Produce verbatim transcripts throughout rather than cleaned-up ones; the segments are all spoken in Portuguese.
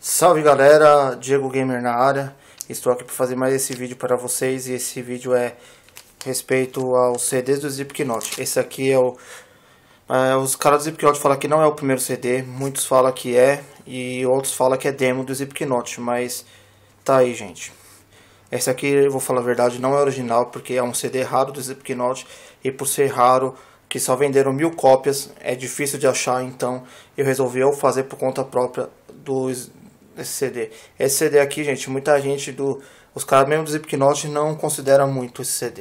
Salve galera, Diego Gamer na área. Estou aqui para fazer mais esse vídeo para vocês. E esse vídeo é respeito aos C Ds do Slipknot. Esse aqui é o... É, os caras do Slipknot falam que não é o primeiro C D. Muitos falam que é e outros falam que é demo do Slipknot. Mas tá aí, gente. Esse aqui, eu vou falar a verdade, não é original, porque é um C D raro do Slipknot. E por ser raro, que só venderam mil cópias, é difícil de achar. Então eu resolvi eu fazer por conta própria do esse C D. Esse C D aqui, gente, muita gente do... Os caras mesmo do Slipknot não consideram muito esse C D.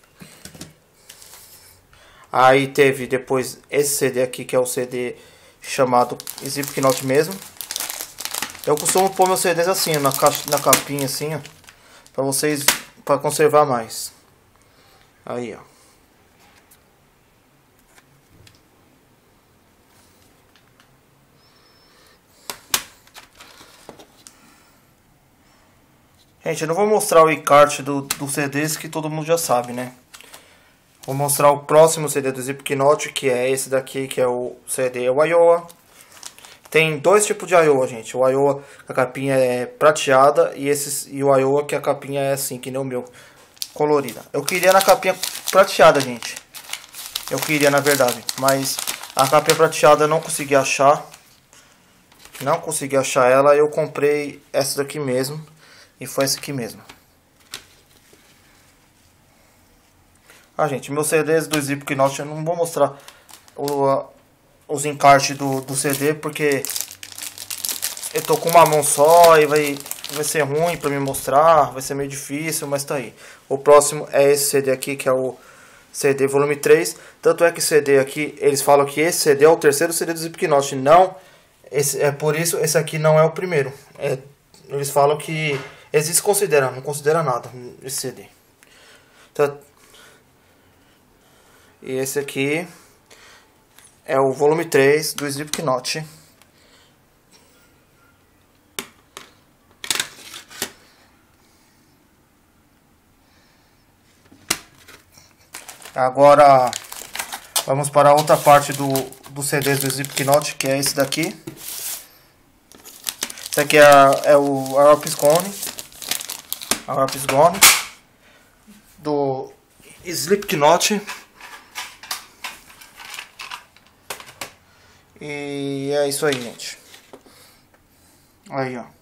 Aí teve depois esse C D aqui, que é o C D chamado Slipknot mesmo. Eu costumo pôr meus C Ds assim, na, caixa, na capinha assim, ó, pra vocês, pra conservar mais. Aí, ó. Gente, eu não vou mostrar o encarte do, do C Ds, que todo mundo já sabe, né? Vou mostrar o próximo C D do Slipknot, que é esse daqui, que é o C D o Iowa. Tem dois tipos de Iowa, gente. O Iowa, a capinha é prateada, e, esses, e o Iowa, que a capinha é assim, que nem o meu, colorida. Eu queria na capinha prateada, gente. Eu queria, na verdade. Mas a capinha prateada eu não consegui achar. Não consegui achar ela. Eu comprei essa daqui mesmo. E foi essa aqui mesmo. Ah, gente, meus C Ds do Slipknot, eu não vou mostrar o, uh, os encartes do, do C D, porque eu tô com uma mão só e vai, vai ser ruim pra me mostrar, vai ser meio difícil, mas tá aí. O próximo é esse C D aqui, que é o C D volume três. Tanto é que esse C D aqui, eles falam que esse C D é o terceiro C D do Slipknot. Não, esse, é por isso esse aqui não é o primeiro. É, eles falam que... Eles desconsideram, não consideram nada esse C D. Então, e esse aqui é o volume três do Slipknot. Agora vamos para a outra parte do, do C Ds do Slipknot, que é esse daqui. Esse aqui é, é o Our Is Gone. Our Is Gone do Slipknot. E é isso aí, gente. Aí, ó.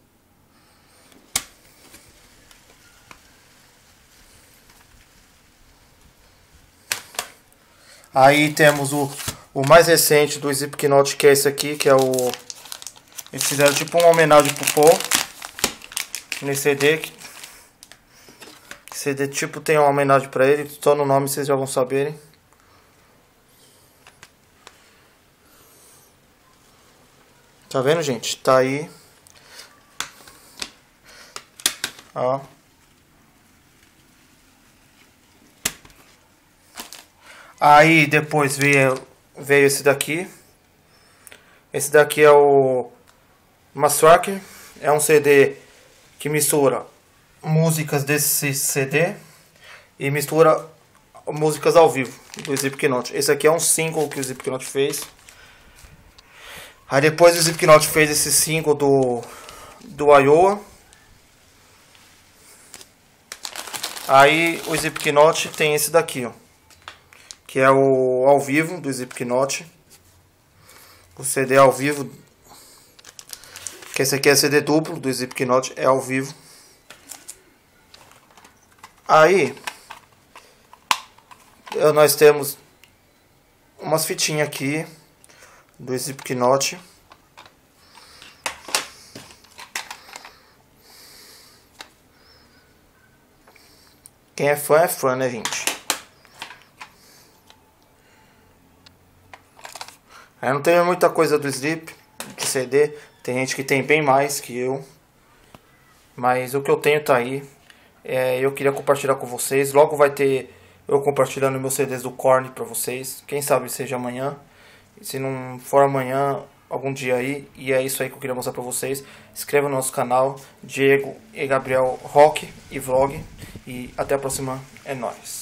Aí temos o, o mais recente do Slipknot, que é esse aqui, que é o... Eles fizeram tipo uma homenagem pro Paul nesse C D. C D tipo tem uma homenagem pra ele, só no nome vocês já vão saberem. Tá vendo, gente? Tá aí. Ó. Aí depois veio, veio esse daqui. Esse daqui é o Massacre. É um C D que mistura músicas desse C D e mistura músicas ao vivo do Slipknot. Esse aqui é um single que o Slipknot fez. Aí depois o Slipknot fez esse single do, do Iowa. Aí o Slipknot tem esse daqui, ó, que é o ao vivo do Slipknot. O C D ao vivo. Que esse aqui é C D duplo do Slipknot, é ao vivo. Aí nós temos umas fitinhas aqui do Slipknot. Quem é fã é fã, né, gente? Eu não tenho muita coisa do Slip, de C D. Tem gente que tem bem mais que eu. Mas o que eu tenho tá aí. É, eu queria compartilhar com vocês. Logo vai ter eu compartilhando meus C Ds do Korn pra vocês. Quem sabe seja amanhã. E se não for amanhã, algum dia aí. E é isso aí que eu queria mostrar pra vocês. Inscreva no nosso canal, Diego e Gabriel Rock e Vlog. E até a próxima. É nóis.